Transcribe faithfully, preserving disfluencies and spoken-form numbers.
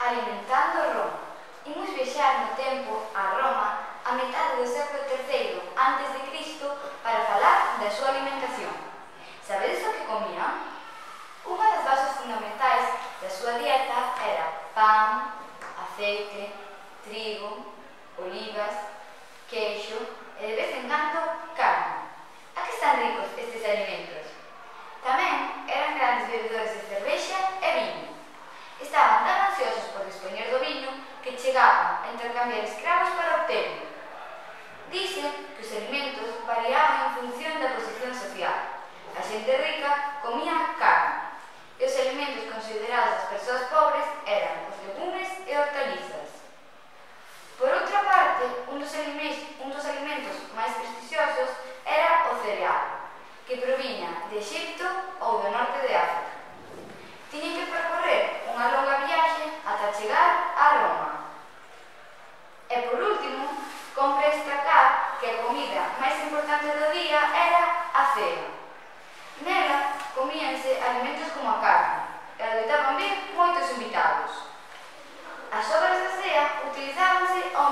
Alimentando Roma. Imos viaxar no tempo a Roma a metade do século terceiro antes de Cristo para falar da súa alimentación. Sabedes o que comían? Unha das bases fundamentais da súa dieta era pan, aceite, trigo, olivas, queixo e de vez en cando carne. A que están ricos estes alimentos? Tamén eran grandes bebedores de cervexa e viño. Estaban tan ansiosos por dispoñer do viño que chegaban a intercambiar escravos para obtelo. Dice que os alimentos variaban en función da posición social. A xente rica comía carne e os alimentos considerados das persoas pobres eran os legumes e hortalizas. Por outra parte, un dos, un dos alimentos máis prestixiosos era o cereal, que proviña de Egipto ou do norte de África. Tiñen que percorrer unha longa viaxe ata chegar a Roma. E por último, compre destacar que a comida máis importante do día era a cea. Nela comíanse alimentos como a carne e adoitaban vir moitos invitados. As sobras da cea utilizábanse ao